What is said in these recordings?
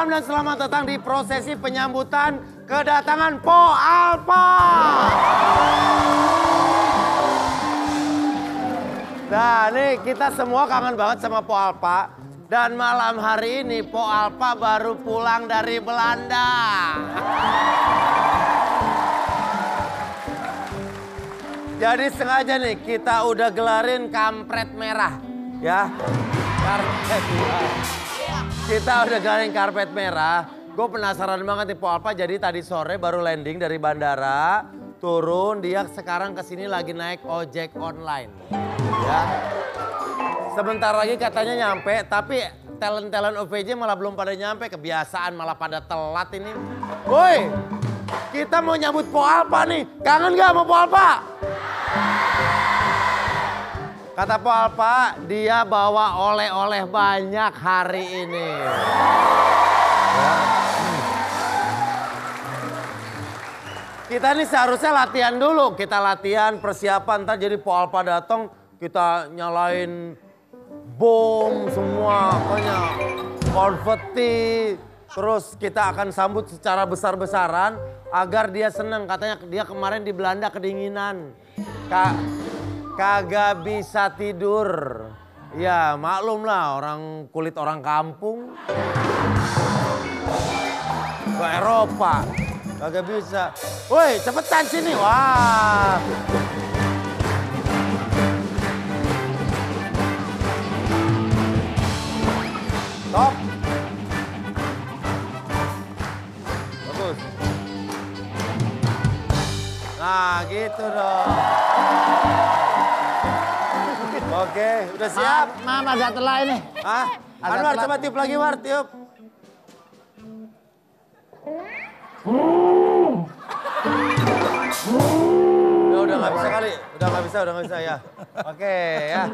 Salam dan selamat datang di prosesi penyambutan kedatangan Po Alpa. Nah, nih kita semua kangen banget sama Po Alpa. Dan malam hari ini Po Alpa baru pulang dari Belanda. Jadi sengaja nih kita udah gelarin kampret merah. Ya, karpet merah. Kita udah galain karpet merah. Gue penasaran banget nih Po Alpa. Jadi tadi sore baru landing dari bandara. Turun, dia sekarang kesini lagi naik ojek online. Ya. Sebentar lagi katanya nyampe, tapi talent-talent OVJ malah belum pada nyampe. Kebiasaan malah pada telat ini. Woi, kita mau nyambut Po Alpa nih. Kangen gak sama Po Alpa? Kata Po Alpa, dia bawa oleh-oleh banyak hari ini. Ya. Kita nih seharusnya latihan dulu. Kita latihan persiapan, ntar jadi Po Alpa datang kita nyalain bom semua, pokoknya konfeti. Terus kita akan sambut secara besar-besaran agar dia seneng. Katanya dia kemarin di Belanda kedinginan. Kagak bisa tidur. Ya maklum lah orang kulit orang kampung. Ke Eropa. Kagak bisa. Woi cepetan sini. Wah. Stop. Bagus. Nah gitu dong. Oke, udah siap? Maaf agak telat ini. Hah? Anwar coba tiup lagi War, tiup. Udah nggak bisa kali, udah nggak bisa ya. Oke ya.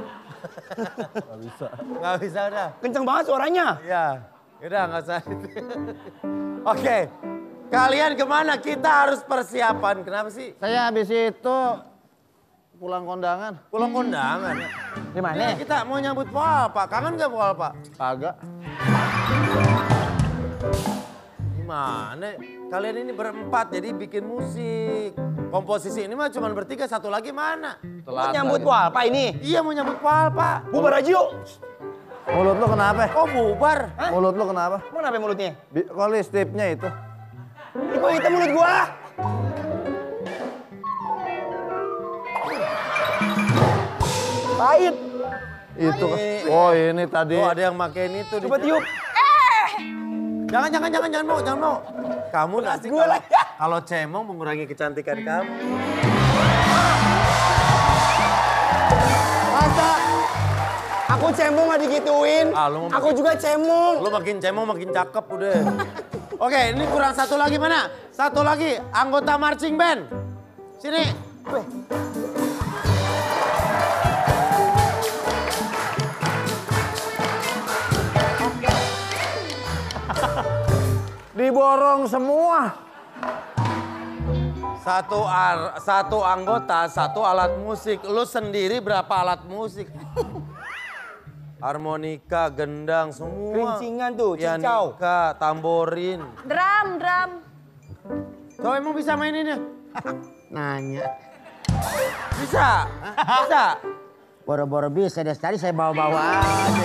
Nggak bisa udah. Kenceng banget suaranya. Ya, udah nggak usah. Oke, kalian kemana? Kita harus persiapan. Kenapa sih? Saya habis itu pulang kondangan. Pulang kondangan. Di mana? Nah, kita mau nyambut Po Alpa. Kangen gak Po Alpa? Kagak. Gimana? Kalian ini berempat jadi bikin musik. Komposisi ini mah cuma bertiga, satu lagi mana? Mau nyambut Po Alpa ini? Iya mau nyambut Po Alpa. Bubar aja yuk. Mulut lu kenapa? Oh bubar? Hah? Mulut lu kenapa? Mau kenapa mulutnya? Kok listipnya itu? Itu hitam mulut gua. Pahit. Itu kan. Oh ini tadi. Oh ada yang makein itu. Coba tiup. Jangan mau. Kamu nanti gue lah. kalau cemong mengurangi kecantikan kamu. Masa aku cemong gak digituin? Aku juga cemong. Lu makin cemong makin cakep udah. Oke, ini kurang satu lagi mana? Satu lagi anggota marching band. Sini. Diborong semua. Satu anggota, satu alat musik. Lu sendiri berapa alat musik? Harmonika, gendang, semua. Kerincingan tuh, cincau. Pianika, tamborin. Drum. Kau emang bisa maininnya? Nanya. Bisa? Bisa? Boro-boro bisa, dari tadi saya bawa-bawa aja.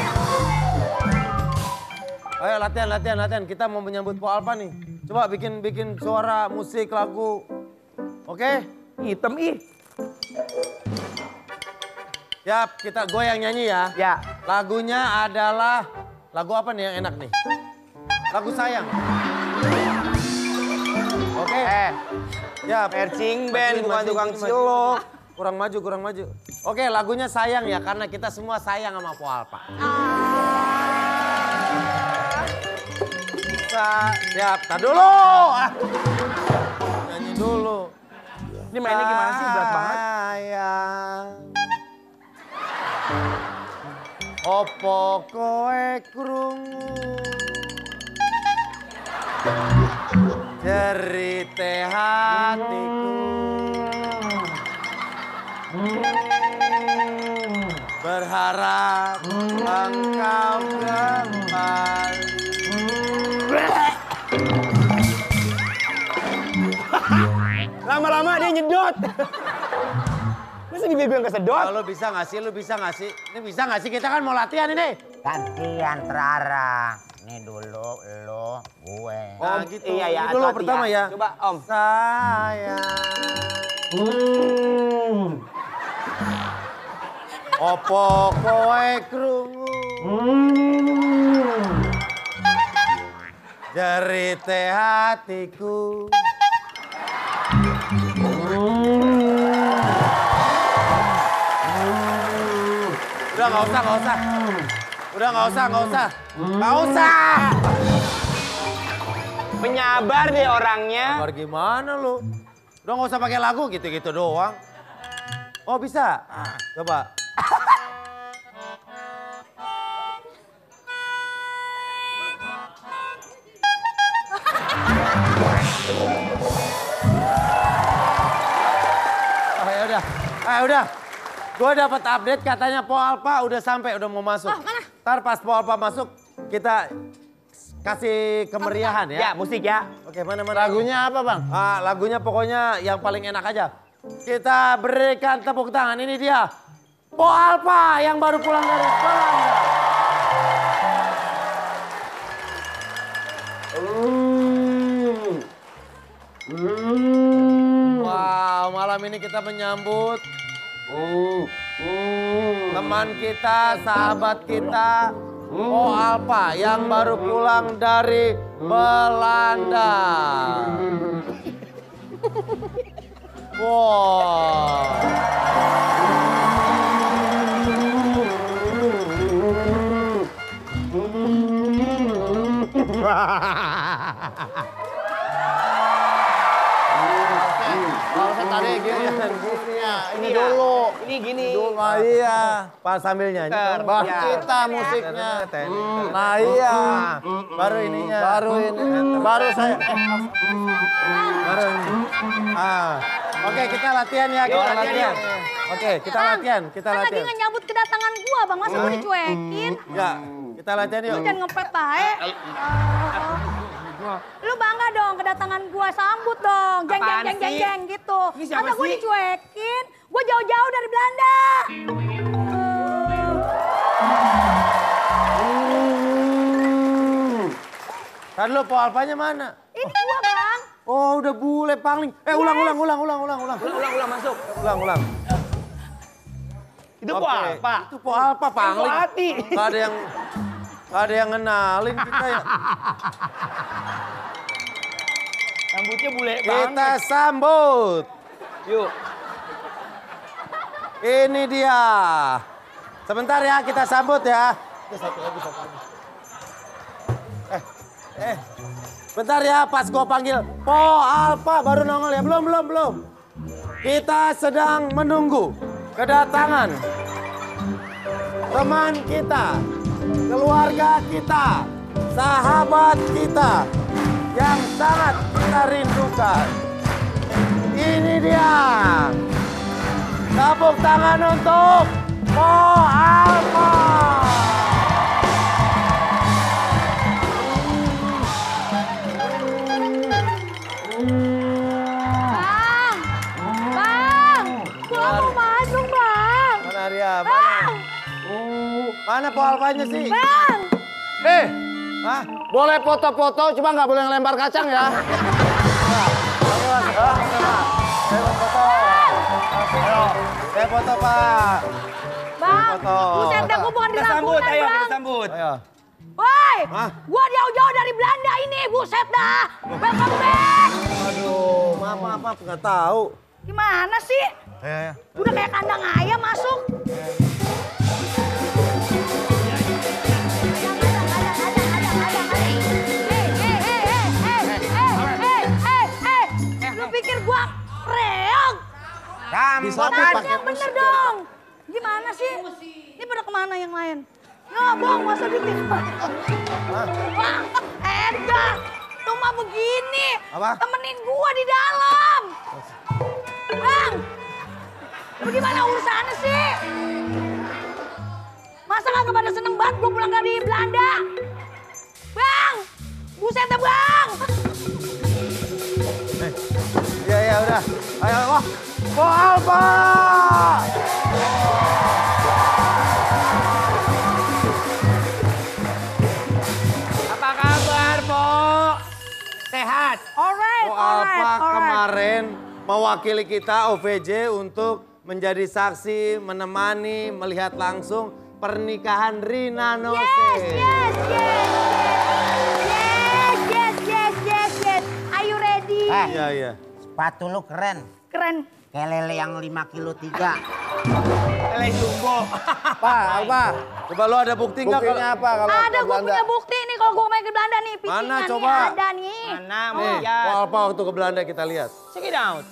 Ayo latihan. Kita mau menyambut Po Alpa nih. Coba bikin suara musik, lagu. Oke? Hitam ih. Yap, gue yang nyanyi ya. Ya. Lagunya adalah, lagu apa nih yang enak nih? Lagu sayang. Oke? Ya, Marching band bukan maju, tukang maju. cilok. Kurang maju. Oke, lagunya sayang ya, karena kita semua sayang sama Po Alpa. Siap, tar dulu. Nyanyi dulu. Ini mainnya gimana sih? Berat banget. Sayang. Opo kowe krungu cerite hatiku berharap engkau kembali. Lama-lama dia nyedot. Masa dibilang kesedot? Lu bisa nggak sih? Lu bisa nggak sih? Ini bisa nggak sih? Kita kan mau latihan ini. Gantian terarah. Nih dulu lo, gue. Nah, gitu. Iya ya. Dulu pertama ya. Coba Om. Sayang. Opo kowe krungu. Jerite hatiku. Udah nggak usah. Udah nggak usah. Nggak usah. Penyabar deh orangnya. Sabar gimana lu? Udah nggak usah pakai lagu gitu-gitu doang. Oh bisa? Coba. Udah. Gue dapat update katanya Po Alpa udah sampai, udah mau masuk. Oh, mana? Ntar pas Po Alpa masuk, kita kasih kemeriahan ya. Ya, musik ya. Oke, mana? Lagunya apa, Bang? Lagunya pokoknya yang paling enak aja. Kita berikan tepuk tangan, ini dia. Po Alpa yang baru pulang dari Belanda. Wow, malam ini kita menyambut teman kita, sahabat kita, Po Alpa yang baru pulang dari Belanda. Wow. Harusnya tadi gini. Ini Iya. dulu. Ini gini. Nah iya. Pas sambil nyanyi. Bah Ya. kita musiknya. Nah, Nah iya. baru ininya. Baru ini. Baru saya. Baru ini. Oke, kita latihan ya, kita latihan. Oke, kita latihan, kita Kan lagi latihan. nyambut kedatangan gua, Bang. Masa gua dicuekin? Ya, kita latihan yuk. Lu jangan ngepet bae. Lu bangga dong kedatangan gua, sambut dong. Jeng jeng Apaan jeng jeng sih? jeng gitu. Ini siapa Masa gua sih? dicuekin? Gua jauh-jauh dari Belanda. Tadi lu Po Alpanya mana? Ini gua, Bang. Oh, udah bule pangling. Ulang. Ulang masuk. Ulang. Itu Po Alpa. Itu Po Alpa pangling. Po Hati. Gak ada yang ngenalin kita ya. Rambutnya bule Kita banget. sambut. Yuk. Ini dia. Sebentar ya, kita sambut ya. Bentar ya, pas gua panggil Po Alpa baru nongol ya. Belum. Kita sedang menunggu kedatangan teman kita, keluarga kita, sahabat kita yang sangat kita rindukan. Ini dia. Tepuk tangan untuk Po Alpa. Bang, gua mau masuk, Bang. Mana dia? Bang, Mana Po Alpanya sih? Bang. Hah? Boleh foto-foto, cuma nggak boleh ngelempar kacang ya. Saya foto, Pak. Bang, Foto. buset dah gua bukan di Kita sambut, Ragunan, ayo Bang. kita sambut. Ayo. Woi, Hah? gua jauh-jauh dari Belanda ini, buset dah. Welcome back. Aduh, maaf, nggak tahu. Gimana sih? Ya. Udah kayak kandang ayam masuk. Lu pikir gua reog? Makanya yang bener dong. Gimana sih? Ini pada kemana yang lain? Nah, Bang, masa ditinggal? Wah, Edgar, tuh mah begini. Apa? Temenin gua di dalam. Bang, lu gimana urusannya sih? Masa kagak pada seneng banget gua pulang dari Belanda? Bang, buset dah, Bang. Ya. ya udah. Ayo, wah. Po Alfa. Apa kabar, Po? Sehat? Alright, Po alright, Alfa alright. kemarin mewakili kita OVJ untuk menjadi saksi, menemani, melihat langsung pernikahan Rina Nose. Yes. Are you ready? Iya, iya. Sepatu lu keren. Keren. Kayak lele yang 5 kilo 3. Lele jumbo. Apa? Coba lo ada bukti nggak? Buktinya apa kalau Ada, ke gue Belanda? punya bukti nih kalau gue main ke Belanda nih. Mana Pitchingan coba? nih ada nih. Mana Nih, mau Po Alfa waktu ke Belanda kita lihat. Check it out.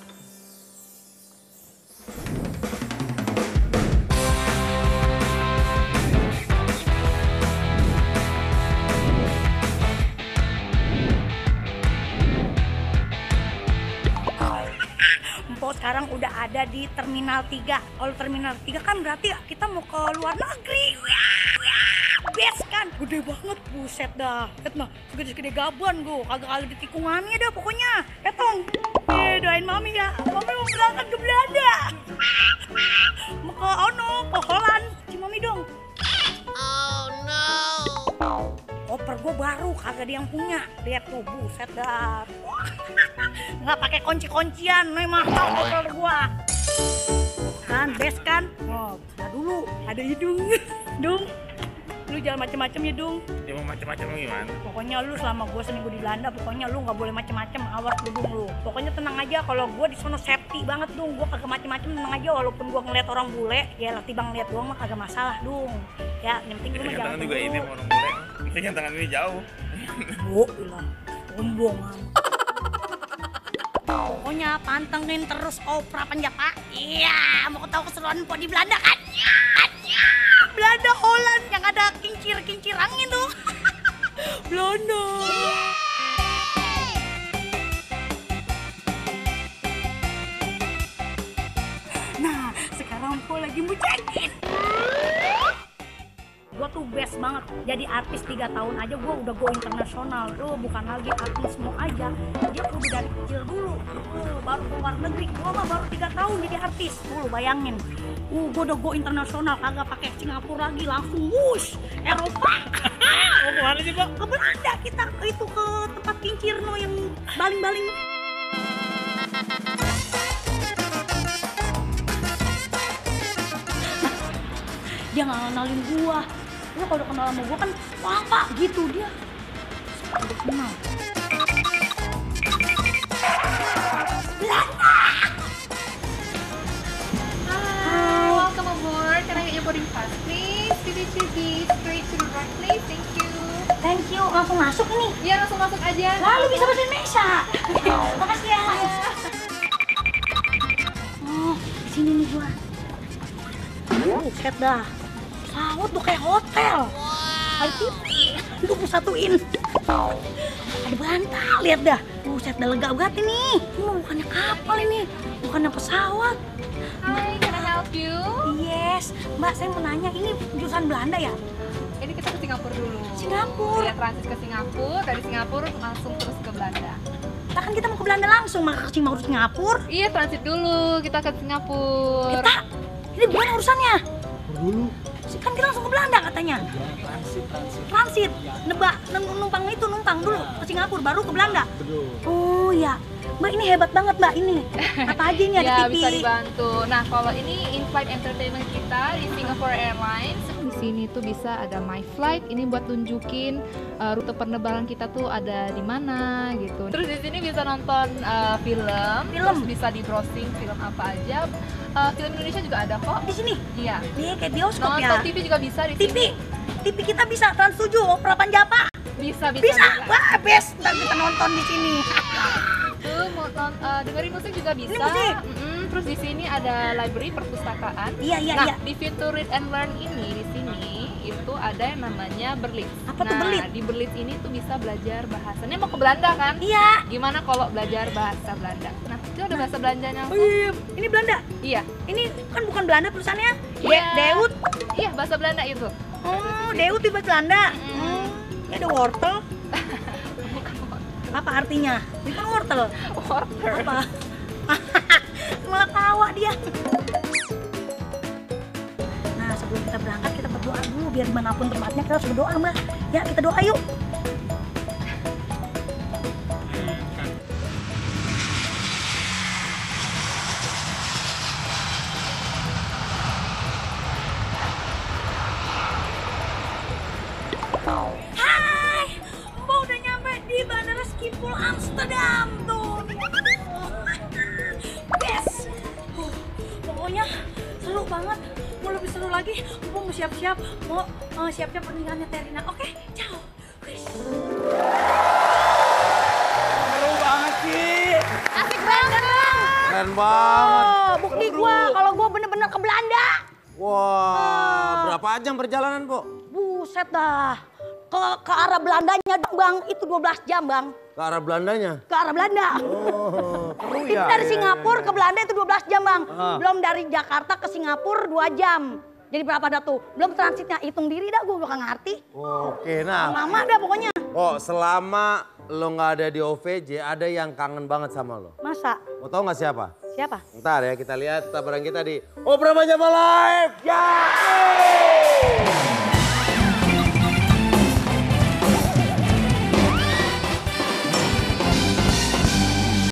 Empo sekarang udah ada di Terminal 3. Kalau Terminal 3 kan berarti kita mau ke luar negeri. Best kan? Gede banget, buset dah. Lihat mah, segede-segede gaban gue. Kagak kali di tikungannya dah pokoknya. Etong, doain mami ya. Mami mau berangkat ke Belanda. Mau ke ke Holland. Si mami dong. Oh no. Koper gue baru, kagak ada yang punya. Lihat tuh, buset dah. Nggak pakai kunci-kuncian, nih mahal koper gue. Kan, best kan? Oh, nah dulu ada hidung. Dung, lu jangan macem-macem ya, Dung. Ya mau macam-macam gimana? Pokoknya lu selama gue seminggu di Belanda, pokoknya lu nggak boleh macem-macem, awas lu, Dung, lu. Pokoknya tenang aja, kalau gue di sono safety banget, Dung. Gue kagak macem-macem, tenang aja. Walaupun gue ngeliat orang bule, ya latih bang lihat doang mah kagak masalah, Dung. Ya, yang penting lu mah jangan Tangan juga ini mau orang bule. Makanya tangan ini jauh. Bu, ilah, sombong. Pokoknya pantengin terus Opera Penjapa. Iya, mau tahu keseruan Po di Belanda kan? Iya. Belanda, Holland yang ada kincir-kincir angin tuh. Belanda. Nah, sekarang Po lagi mau check-in. Gue tuh best banget, jadi artis 3 tahun aja gue udah go internasional. Tuh bukan lagi artis mau aja, dia udah dari kecil dulu. Baru ke luar negeri, gue mah baru 3 tahun jadi artis. Tuh bayangin, gue udah go internasional, kagak pakai Singapura lagi, langsung wush, Eropa. Oh kemana sih Pak? Ke Belanda kita itu ke tempat kincir no yang baling-baling. Dia nggak kenalin gua. Dia kalau udah kenal sama gua kan, wah Pak, gitu dia. Udah kenal. Belanda! Hi, welcome aboard. Can I get your boarding pass, please? Straight to the right place. Thank you. Thank you, langsung masuk ini. Ya, langsung masuk aja. Lalu bisa bahasa Indonesia. Makasih ya. Oh, di sini nih gua. Buset dah. Pesawat tuh kayak hotel. Ada TV, lu satuin. Ada bantal, lihat dah. Buset dah, lega banget ini. Ini mah bukannya kapal ini, bukannya pesawat. Hi, can I help you? Yes, Mbak, saya mau nanya, ini jurusan Belanda ya? Ini kita ke Singapura dulu. Singapura. Iya, transit ke Singapura. Dari Singapura langsung terus ke Belanda. Nah, kan kita mau ke Belanda langsung, maka ke Singapura. Iya, transit dulu. Kita ke Singapura. Kita, ini gimana urusannya? Dulu. Kan kita langsung ke Belanda katanya. Transit. Numpang dulu ke Singapura, baru ke Belanda. Oh ya, Mbak ini hebat banget Mbak ini. Apa aja ini ada Ya, TV? bisa dibantu. Nah, kalau ini in-flight entertainment kita di Singapore Airlines. Di sini tuh bisa ada My Flight. Ini buat tunjukin rute penerbangan kita tuh ada di mana gitu. Terus di sini bisa nonton film. Terus bisa di browsing film apa aja. Film Indonesia juga ada kok. Di sini? Iya. Dia kayak bioskop Nonton ya. TV juga bisa di TV. sini. TV kita bisa Trans 7, Opera Penjapa. Bisa. Wah, best. Ntar kita nonton di sini. Tuh, dengerin musik juga bisa. Ini musik? Terus di sini ada library perpustakaan. Iya. Nah, di fitur Read and Learn ini di sini itu ada yang namanya Berlitz. Apa tuh Berlitz? Di Berlitz ini tuh bisa belajar bahasa. Ini mau ke Belanda kan? Iya. Gimana kalau belajar bahasa Belanda? Nah, itu ada bahasa Belandanya. Oh iya, ini Belanda. Iya. Ini kan bukan Belanda tulisannya. Iya. Deut. Iya, bahasa Belanda itu. Oh, Deut di bahasa Belanda. Ini ada wortel. Apa artinya? Ini kan wortel. Water. Apa? Malah tawa dia. Nah, sebelum kita berangkat kita berdoa dulu biar dimanapun tempatnya kita harus berdoa, Mbak. Ya, kita doa yuk. Hai, Mbak udah nyampe di Bandara Schiphol Amsterdam tuh. Yes. Pokoknya seru banget. Mau lebih seru lagi, Mbak mau siap-siap. Mau siap-siap pernikahannya Terina. Oke, ciao. Seru banget sih. Asik banget, Bang. Keren banget. Oh, bukti gua kalau gua bener-bener ke Belanda. Wah, berapa jam perjalanan, Po? Buset dah. Ke arah Belandanya dong, Bang. Itu 12 jam, Bang. Ke arah Belandanya? Ke arah Belanda. Oh, seru Itu ya. dari Singapura ke Belanda itu 12 jam, Bang. Belum dari Jakarta ke Singapura 2 jam. Jadi berapa dah tuh? Belum transitnya, hitung diri dah, gue gak ngerti. Oke, nah. Lama dah pokoknya. Oh, selama lo nggak ada di OVJ, ada yang kangen banget sama lo. Masa? Mau tahu nggak siapa? Siapa? Ntar ya kita lihat tabaran kita di Obra Banyak Live. Ya!